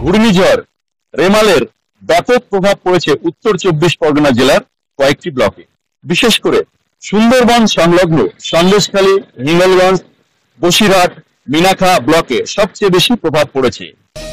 ঘূর্ণিঝড় রেমালের ব্যাপক প্রভাব পড়েছে উত্তর 24 পরগনা জেলার কয়েকটি ব্লকে। বিশেষ করে সুন্দরবন সংলগ্ন সন্দেশখালী, হিঙ্গলগঞ্জ, বসিরহাট, মিনাখা ব্লকে সবচেয়ে বেশি প্রভাব পড়েছে।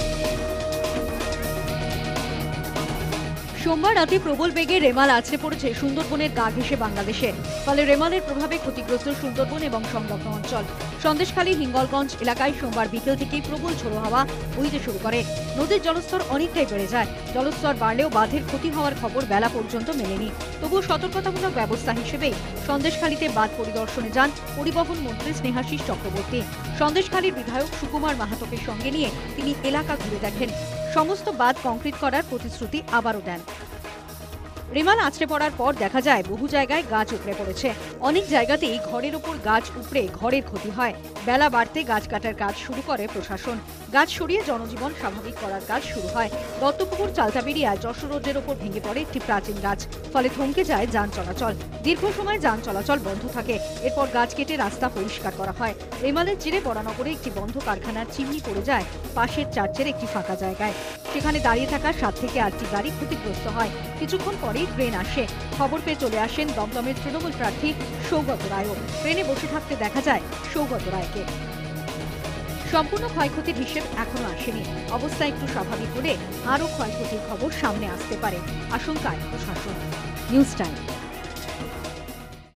সোমবার রাতে প্রবল বেগে রেমাল আছড়ে পড়েছে সুন্দরবনের গা ঘেঁষে বাংলাদেশে। ফলে রেমালের প্রভাবে ক্ষতিগ্রস্ত সুন্দরবন এবং সংলগ্ন অঞ্চল। সন্দেশখালী, হিঙ্গলগঞ্জ এলাকায় সোমবার বিকেল থেকেই প্রবল ঝোড়ো হাওয়া বইতে শুরু করে। নদীর জলস্তর অনেকটাই বেড়ে যায়। জলস্তর বাড়লেও বাঁধের ক্ষতি হওয়ার খবর বেলা পর্যন্ত মেলেনি। তবুও সতর্কতামূলক ব্যবস্থা হিসেবেই সন্দেশখালীতে বাঁধ পরিদর্শনে যান পরিবহন মন্ত্রী স্নেহাশিস চক্রবর্তী। সন্দেশখালীর বিধায়ক সুকুমার মাহাতোকে সঙ্গে নিয়ে তিনি এলাকা ঘুরে দেখেন। সমস্ত বাঁধ কংক্রিট করার প্রতিশ্রুতি আবারও দেন। রেমাল আছড়ে পড়ার পর দেখা যায় বহু জায়গায় গাছ উপড়ে পড়েছে। অনেক জায়গাতেই ঘরের ওপর গাছ উপড়ে ঘরের ক্ষতি হয়। বেলা বাড়তে গাছ কাটার কাজ শুরু করে প্রশাসন। গাছ সরিয়ে জনজীবন স্বাভাবিক করার কাজ শুরু হয়। দত্তপুকুর চালতাবেড়িয়া যশোর রোডের ওপর ভেঙে পড়ে একটি প্রাচীন গাছ। ফলে থমকে যায় যান চলাচল। দীর্ঘ সময় যান চলাচল বন্ধ থাকে। এরপর গাছ কেটে রাস্তা পরিষ্কার করা হয়। রেমালের জেরে বরানগরে একটি বন্ধ কারখানার চিমনি পড়ে যায় পাশের চার্চের একটি ফাঁকা জায়গায়। সেখানে দাঁড়িয়ে থাকা 7 থেকে 8টি গাড়ি ক্ষতিগ্রস্ত হয়। কিছুক্ষণ পরেই ট্রেন আসে। খবর পেয়ে চলে আসেন দমদমের তৃণমূল প্রার্থী সৌগত রায়ও। ট্রেনে বসে থাকতে দেখা যায় সৌগত রায়কে। সম্পূর্ণ ক্ষয়ক্ষতির হিসেব এখনো আসেনি। অবস্থা একটু স্বাভাবিক হলে আরও ক্ষয়ক্ষতির খবর সামনে আসতে পারে আশঙ্কায় প্রশাসন। News time.